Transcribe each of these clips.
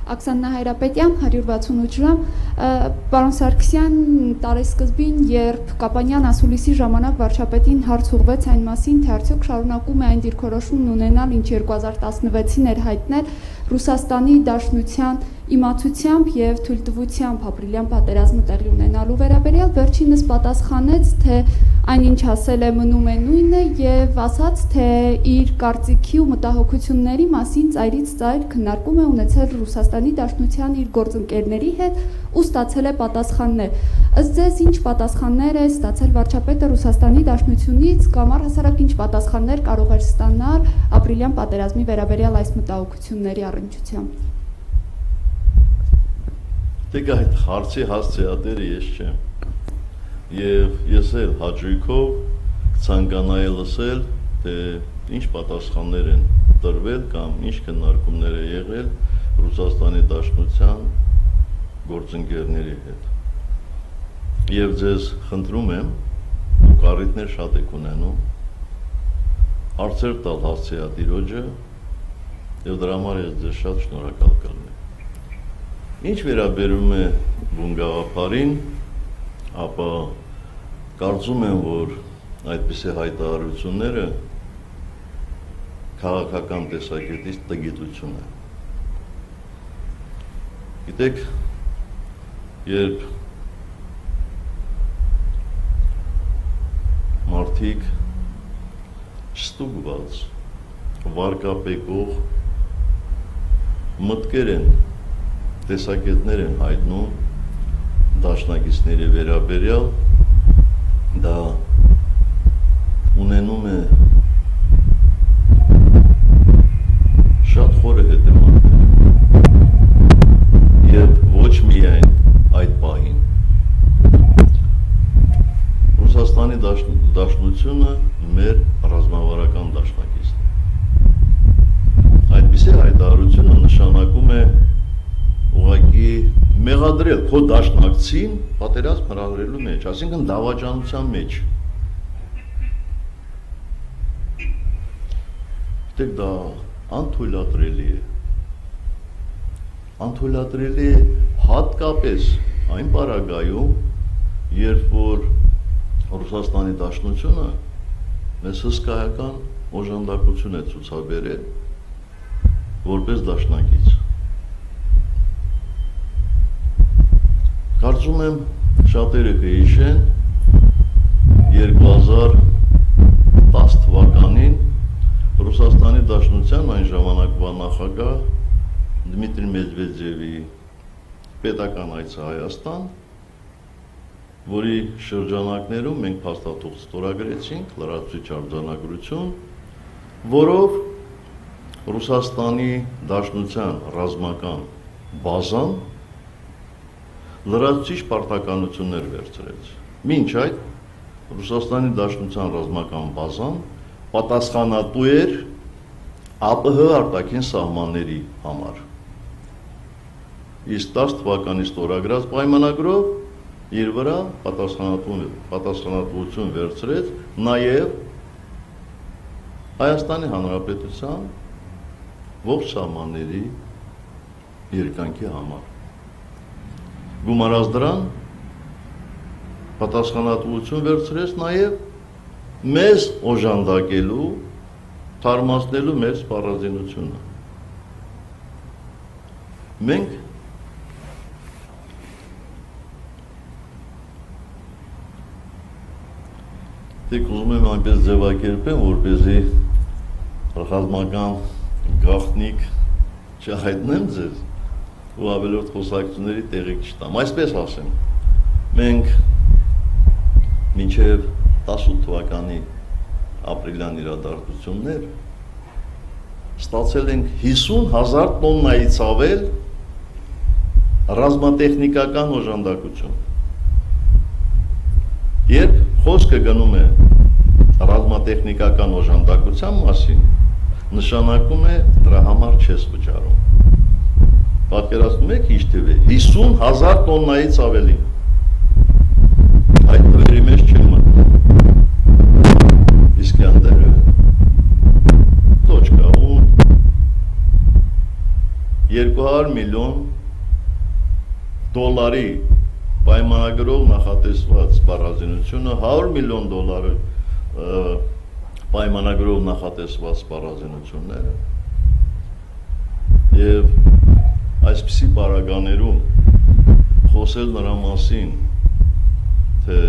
Աքսանա Հայրապետյան, 168 ժամ, պարոն Սարգսյան, տարեսկզբին, երբ Կապանյան ասուլիսի ժամանակ վարչապետին հարց ուղղվեց այն մասին, թե արդյոք շարունակում է այն դիրքորոշումն ունենալ, ինչ 2016-ին էր հայտնել Ռուսաստանի Դաշնության իմացությամբ եւ թույլտվությամբ ապրիլյան պատերազմը տեղի ունենալու վերաբերյալ վերջինս պատասխանեց, թե այնինչ ասել է մնում է նույնը եւ ասաց, թե իր կարծիքի ու մտահոգությունների մասին ծայրից ծայր քննարկում է ունեցել Ռուսաստանի Դաշնության իր գործընկերների հետ ու ստացել է պատասխաններ։ Ըստ ձեզ ինչ պատասխաններ է ստացել վարչապետը Ռուսաստանի Դաշնությունից կամ առհասարակ ինչ պատասխաններ կարող էր ստանալ ապրիլյան պատերազմի վերաբերյալ այս մտահոգությունների առնչությամբ։ Դեք այդ հարցի հասցեատերը ես չեմ, և ես էլ հաճույքով կցանկանայի լսել, թե ինչ պատասխաններ են տրվել կամ ինչ քննարկումներ է եղել Ռուսաստանի Դաշնության գործընկերների հետ։ Եվ ձեզ խնդրում եմ, դուք առիթներ շատ եք ունենում, հարցեր տալ հասցեատիրոջը և դրա համար ես ձեզ շատ շնորհակալ կլինեմ։ Ինչ վերաբերում է բուն գաղափարին, ապա կարծում եմ, որ այդպիսի հայտարարությունները քաղաքական տեսակետից տգիտություն է։ Գիտեք, երբ մարդիկ չստուգված, վարկապեկող մտքեր են տեսակետներ են հայտնում դաշնակիցների վերաբերյալ, դա ունենում է շատ խորը հետևանքներ և ոչ միայն այդ պահին։ Ռուսաստանի Դաշնությունը մեր ռազմավարական դաշնակիցն է։ Այդպիսի հայտարարությունը նշանակում է ուղղակի մեղադրել քո դաշնակցին պատերազմ հրահրելու մեջ, այսինքն դավաճանության մեջ։ Գիտեք, դա անթույլատրելի է։ Անթույլատրելի է հատկապես այն պարագայում, երբ որ Ռուսաստանի Դաշնությունը մեզ հսկայական օժանդակություն է ցուցաբերել որպես դաշնակից։ Կարծում եմ շատերը կհիշեն 2010 թվականին Ռուսաստանի Դաշնության այն ժամանակվա նախագահ Դմիտրի Մեդվեդևի պետական այցը Հայաստան, որի շրջանակներում մենք փաստաթուղթ ստորագրեցինք, լրացուցիչ արձանագրություն, որով Ռուսաստանի Դաշնության ռազմական բազան լրացուցիչ պարտականություններ վերցրեց։ Մինչ այդ Ռուսաստանի Դաշնության ռազմական բազան պատասխանատու էր ԱՊՀ արտաքին սահմանների համար։ Իսկ 10 թվականի ստորագրած պայմանագրով իր վրա պատասխանատվություն վերցրեց նաև Հայաստանի Հանրապետության ողջ սահմանների երկանքի համար։ Գումարած դրան պատասխանատվություն վերցրեց նաև մեզ օժանդակելու, թարմացնելու մեր սպառազինությունը։ Մենք դեք ուզում եմ այնպես ձևակերպեմ, որպեսզի ռազմական գաղտնիք չհայտնեմ ձեզ ու ավելորդ խոսակցությունների տեղիք չտամ։ Այսպես ասեմ, մենք մինչև 18 թվականի ապրիլյան իրադարձություններ ստացել ենք 50,000 տոննայից ավել ռազմատեխնիկական օժանդակություն։ Երբ խոսքը գնում է ռազմատեխնիկական օժանդակության մասին, նշանակում է դրա համար չես վճարում։ Պատկերացնում եք ինչ թիվ է, 50,000 տոննայից ավելի։ Այդ թվերի մեջ չեմ մտնում։ Իսկանդերը, Տոչկաուն 200 միլիոն դոլարի պայմանագրով նախատեսված սպառազինությունը 100 միլիոն դոլարը պայմանագրով նախատեսված սպառազինությունները եւ այսպիսի բարագաներում խոսել նրա մասին թե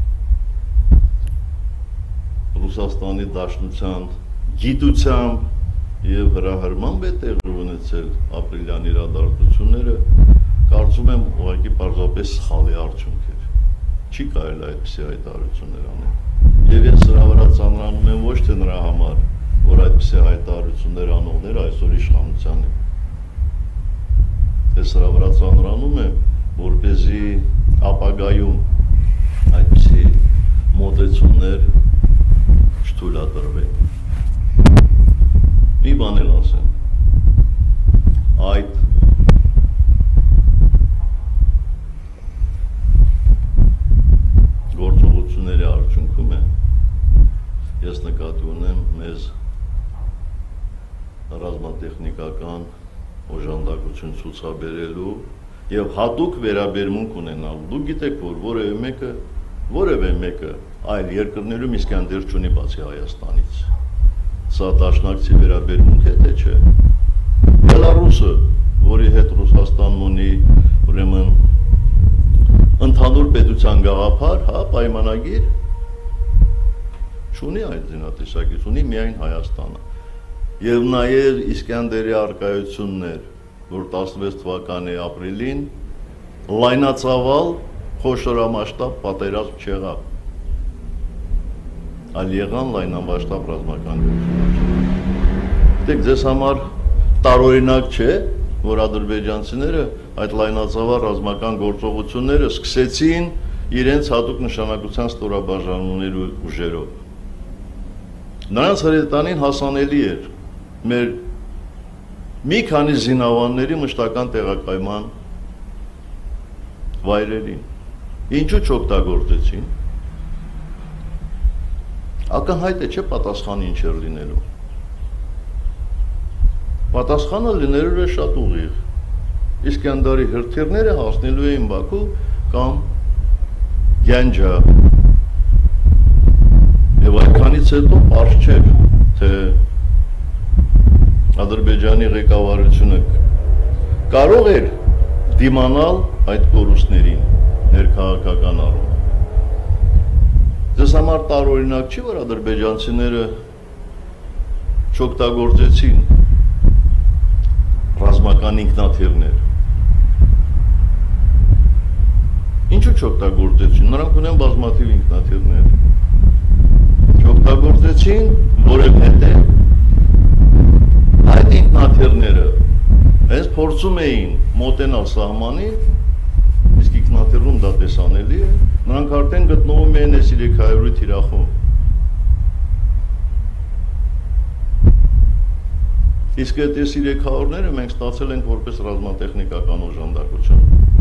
Ռուսաստանի Դաշնության գիտությամբ եւ հրահրմամբ է տեղի ունեցել ապրիլյան իրադարձությունները, կարծում եմ ուղղակի պարզապես սխալի արդյունք էր։ Չի կարելի այդպիսի հայտարարություններ անել։ Եվ ես սրա վրա ծանրանում եմ ոչ թե նրա համար, որ այդպիսի հայտարարություններ անողները այսօր իշխանության են։ Ես սրա վրա ծանրանում եմ, որպեսզի ապագայում այդպիսի մոտեցումներ չթույլատրվեն։ Մի բան էլ ասեմ, այդ գործողությունների արդյունքում է, ես նկատի ունեմ մեզ ռազմատեխնիկական օժանդակություն ցուցաբերելու եւ հատուկ վերաբերմունք ունենալու։ Դուք գիտեք, որ որևէ մեկը այլ երկրներում Իսկանդեր չունի բացի Հայաստանից։ Սա դաշնակցի վերաբերմունք է, թե չէ։ Բելարուսը, որի հետ Ռուսաստանն ունի ուրեմն ընդհանուր պետության գաղափար, հա, պայմանագիր, չունի այդ զինատեսակից, ունի միայն Հայաստանը։ Եվ նաև Իսկանդերի արկայություններ, որ 16 թվականի ապրիլին լայնածավալ խոշորամասշտաբ պատերազմ չեղավ, այլ եղան լայնամասշտաբ ռազմական գործողություններ։ Դեք ձեզ համար տարօրինակ չէ, որ ադրբեջանցիները այդ լայնածավալ ռազմական գործողությունները սկսեցին իրենց հատուկ նշանակության ստորաբաժանումների ուժերով։ Նրանց հրետանին հասանելի էր մեր մի քանի զինավանների մշտական տեղակայման վայրերին։ Ինչու չօգտագործեցին։ Ակնհայտ է, չէ, պատասխանը ինչ էր լինելու։ Պատասխանը լինելու է շատ ուղիղ։ Իսկանդարի հրթիռները հասնելու էին Բաքու կամ Գանջա։ Եվ այդքանից հետո պարզ չէր, թե Ադրբեջանի ղեկավարությունը կարող էր դիմանալ այդ կորուստներին ներքաղաքական առումով։ Ձեզ համար տարօրինակ չի, որ ադրբեջանցիները չօգտագործեցին ռազմական ինքնաթիռներ։ Ինչու չօգտագործեցին։ Նրանք ունեն բազմաթիվ ինքնաթիռներ։ Չօգտագործեցին, որովհետև այդ ինքնաթիռները հենց փորձում էին մոտենալ սահմանին, իսկ ինքնաթիռում դա տեսանելի է, նրանք արդեն գտնվում են S-300-ի թիրախում։ Իսկ այդ S-300-ները մենք ստացել ենք որպես ռազմատեխնիկական օժանդակություն։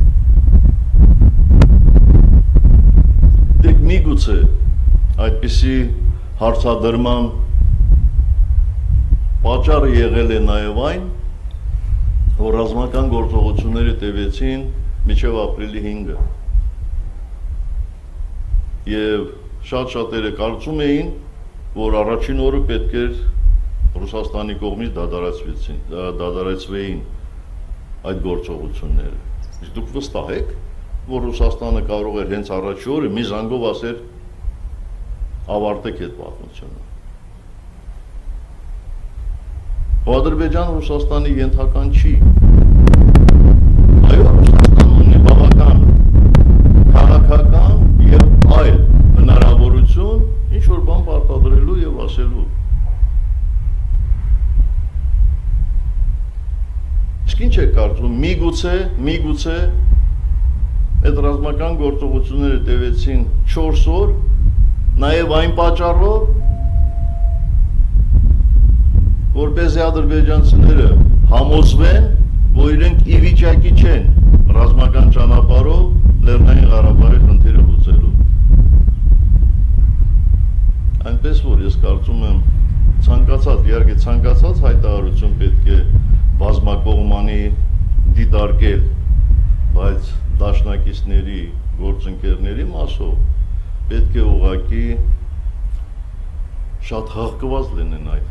Դեք միգուցե այդպիսի հարցադրման պատճառը եղել է նաև այն, որ ռազմական գործողությունները տևեցին մինչև ապրիլի 5-ը։ Եվ շատ շատերը կարծում էին, որ առաջին օրը պետք էր Ռուսաստանի կողմից դադարեցվեին այդ գործողությունները։ Իսկ դուք վստահ եք, որ Ռուսաստանը կարող էր հենց առաջի օրը մի զանգով ասել ավարտեք այդ պատմությունը։ Ադրբեջանը Ռուսաստանի ենթական չի։ Այո, Ռուսաստանն ունի բավական քաղաքական եւ այլ հնարավորություն ինչ-որ բան պարտադրելու եւ ասելու։ Իսկ ինչ է կարծում, միգուցե այդ ռազմական գործողությունները տևեցին 4 օր, նաեւ այն պատճառով, որպեսզի ադրբեջանցիները համոզվեն, որ իրենք ի վիճակի չեն ռազմական ճանապարհով Լեռնային Ղարաբաղի խնդիրը լուծելու։ Այնպես որ ես կարծում եմ ցանկացած հայտարարություն պետք է բազմակողմանի դիտարկել, բայց դաշնակիցների, գործընկերների մասով պետք է ուղղակի շատ հաղկված լինեն այդ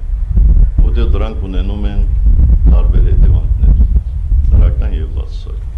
հայտարարությունները, որտեղ դրանք ունենում են տարբեր հետևանքներ, դրական եւ բացասական։